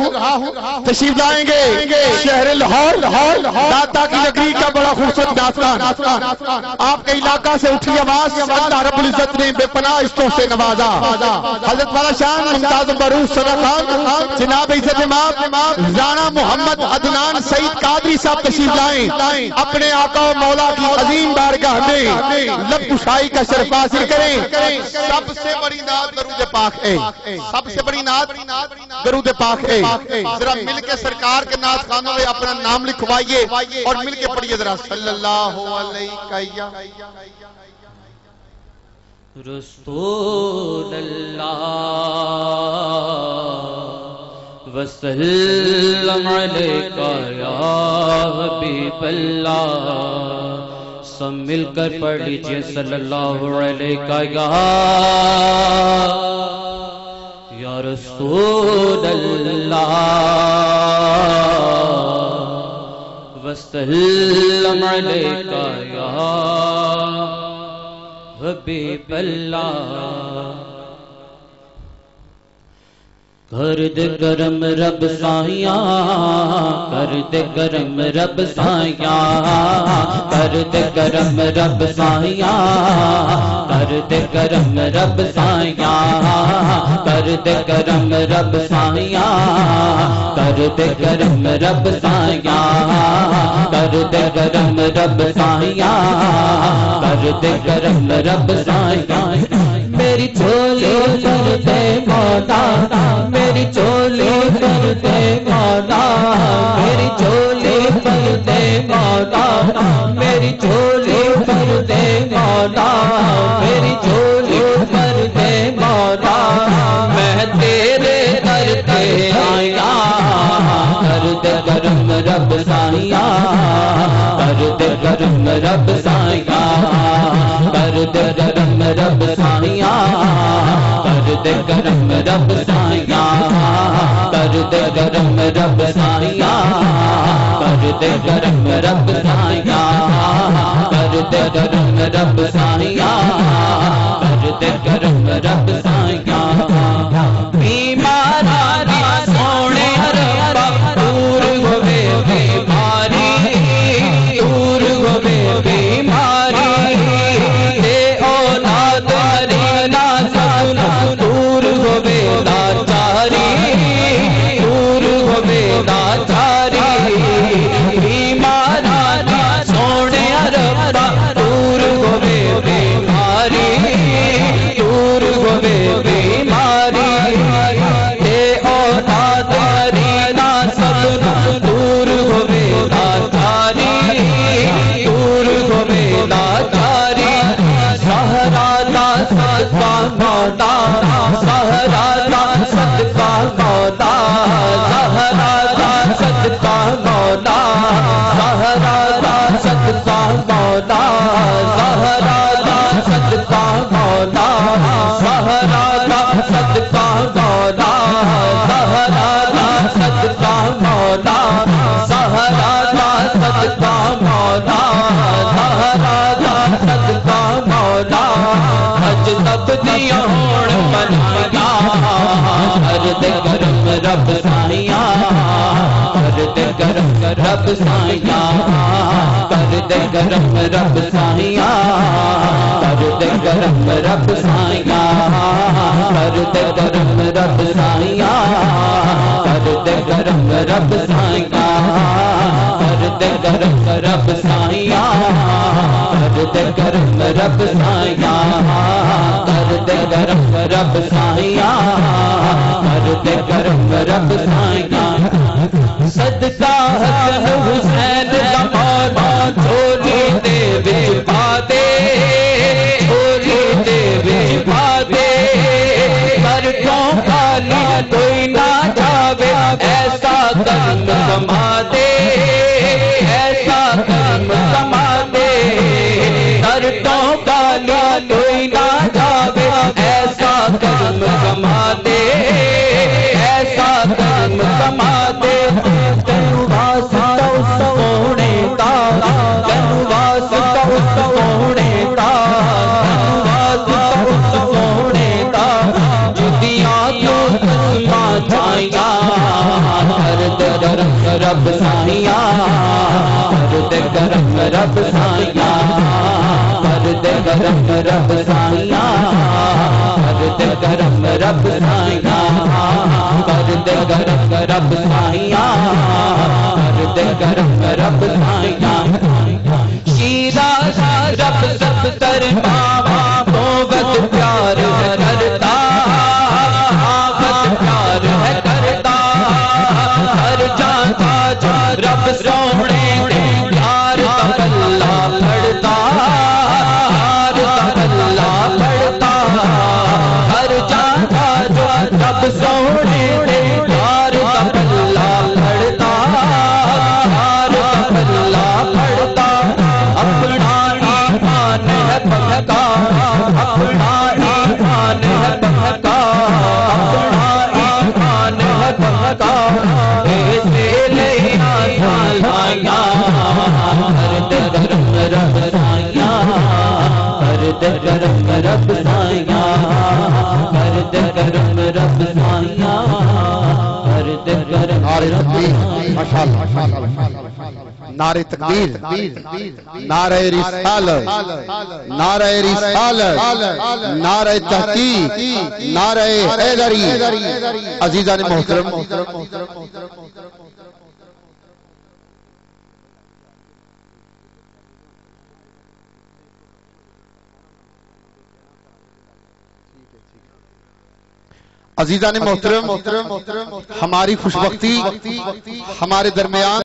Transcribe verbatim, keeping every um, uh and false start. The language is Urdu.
ہوں تشریف لائیں گے شہر لاہور داتا کی نگری کا بڑا خوبصورت داستان آپ کے علاقہ سے اٹھی آواز اللہ رب العزت نے بے پناہ عزتوں سے نوازا حضرت والا شان ممتاز بروز صدر خان جناب عزت امام رانا محمد عدنان سعید قادری صاحب تشریف لائیں اپنے آقا و مولا کی عظیم بارگاہ میں لب کشائی کا شرف حاصل کریں سب سے بڑی نعت درود پاک ہے سب سے بڑی نعت درود پاک ہے ذرا مل کے سرکار کے نعت خانوں میں اپنا نام لکھوائیے اور مل کے پڑھیے ذرا صلی اللہ علیہ رسول اللہ وسلم علیکہ یا حبیب اللہ سب مل کر پڑھ لیجئے صلی اللہ علیہ یا یا رسول اللہ وسلم علیکہ یا حبیب اللہ کر دے کرم رب سائیاں کر دے کرم رب سائیاں کر دے کرم رب سائیاں کر دے کرم رب سائیاں کر دے کرم رب سائیاں کر دے کرم رب سائیاں کر دے کرم رب سائیاں کر دے کرم رب سائیاں میری چولی کر دے مولا میری چولی کر دے مولا میری چولی کر دے مولا میری چولی کر دے مولا میری چولی کر دے مولا میں تیرے در پہ آیا کر دے کرم رب سائیاں کر دے کرم رب سائیاں کر دے کرم رب سائیاں کر دے کرم رب سائیاں کر دے کرم رب سائیاں کر دے کرم رب سائیاں کر دے کرم رب سائیاں کر دے کرم رب سائیاں بیماری سونے ربا دور ہوئے بیماری دور ہوئے بیماری دے اولاد رینا سنا دور ہوئے لاچاری دور ہوئے لاچاری بیماری سونے ربا دور ہوئے بیماری دور ہوئے بیماری دے اولاد رینا سنا دور ہوئے لاچاری دور ہوئے لاچاری سہرا دا صدقہ مولا سہرا دا صدقہ مولا سہرا دا صدقہ مولا سہرا دا صدقہ مولا سہرا دا صدقہ مولا سہرا دا صدقہ مولا سہرا دا صدقہ مولا سہرا دا صدقہ مولا سہرا دا صدقہ مولا حج تب دیا ہوڑ بنایا کر دے کرم رب سائیاں کر دے کرم رب سائیاں کر دے کرم رب سائیاں کر دے کرم رب سائیاں کر دے کرم رب سائیاں کر دے کرم رب سائیاں کر دے کرم رب سائیاں کر دے کرم رب سائیاں کر دے کرم رب سائیاں کر دے کرم رب سائیاں صدقہ حسن حسین دا مولا چولی دے وچ پا دے چولی دے وچ پا دے پر کیوں کالی کوئی نہ جاوے ایسا کرم کما دے ایسا کرم کما دے پر کیوں کالی کوئی نہ جاوے ایسا کرم کما دے ایسا کرم کما دے تینو واسطہ اس سونے دا تینو واسطہ اس سونے دا تینو واسطہ اس سونے دا جدیاں تو قسماں جائیاں رب سائیاں کر دے کرم رب سائیاں کر دے کرم رب سائیاں کر دے کرم رب سائیاں کر دے کرم رب سائیاں کر دے کرم رب سائیاں شیراز رب سب تر بابا بہت پیار ہے کرتا بہت پیار ہے کرتا ہر جان کا جو رب سونے پیار کا اللہ پڑھتا اللہ پڑھتا ہر جان کا جو رب سونے پیار کا اللہ پڑھتا اللہ پڑھتا اپنا ایمان ہے پکا اپنا ایمان ہے پکا اپنا ایمان ہے پکا ایسے لے آیا ہر درم رب سائیاں ہر درم رب سائیاں ہر درم رب سائیاں ہر درم نعرہ تکبیر نعرہ رسالت نعرہ رسالت نعرہ تحقیق نعرہ حیدری عزیزان محترم عزیزان محترم ہماری خوشبختی ہمارے درمیان